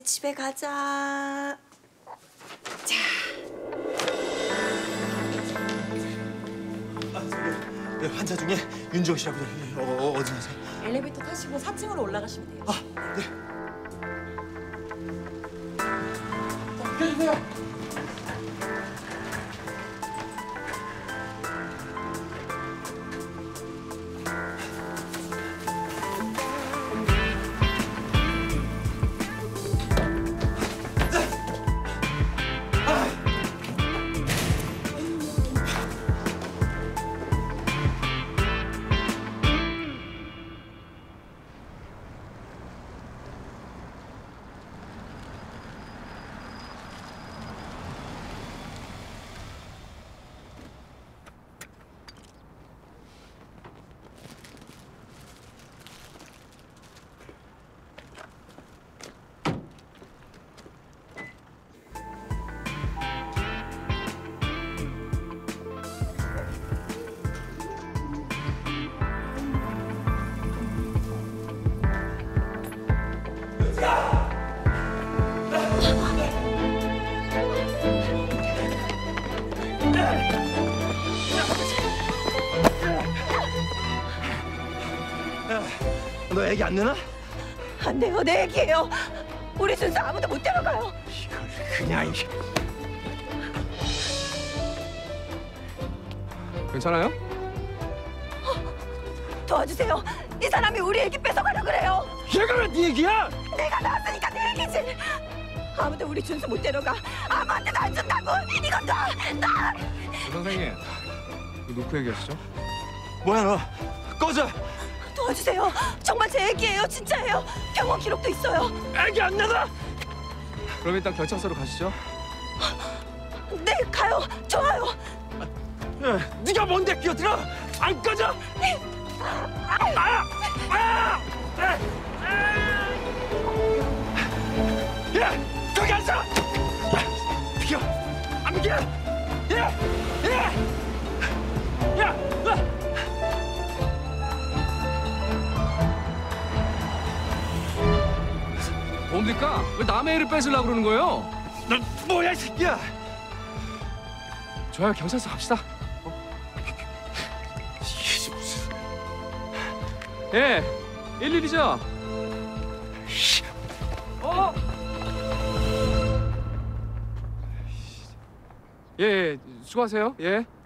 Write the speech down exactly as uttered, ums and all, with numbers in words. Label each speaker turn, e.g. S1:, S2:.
S1: 집에 가자. 자.
S2: 아, 저기, 네, 환자 중에 윤지영 씨라고 어, 어, 어디 계세요?
S1: 엘리베이터 타시고 사 층으로 올라가시면 돼요.
S2: 아, 네. 자, 기다리세요. 너 애기 안 내나?
S1: 안 돼요, 내 애기예요. 우리 순서 아무도 못 데려가요.
S2: 이걸 그냥...
S3: 괜찮아요?
S1: 도와주세요. 이 사람이 우리 애기 뺏어가려 그래요.
S2: 얘가 왜 네 애기야?
S1: 내가 낳았으니까 내 애기지. 아무도 우리 준수 못 데려가. 아무한테도 안 준다고. 이건 놔, 놔.
S3: 선생님, 이거 놓고 얘기하시죠?
S2: 뭐야 너? 꺼져!
S1: 도와주세요. 정말 제 애기예요, 진짜예요. 병원 기록도 있어요.
S2: 애기 안 내나?
S3: 그럼 일단 경찰서로 가시죠.
S1: 네, 가요. 좋아요.
S2: 야, 네가 뭔데 끼어들어? 안 꺼져? 아! 아! 아! 야! 거기 앉아! 야! 비켜! 안 비켜! 야! 야! 야! 야!
S3: 뭡니까? 왜 남의 애를 뺏으려고 그러는 거예요?
S2: 넌 뭐야 이 새끼야!
S3: 좋아요, 경찰서 갑시다.
S2: 이게 무슨...
S3: 예, 일일이죠? 어? 예, 예, 수고하세요. 예.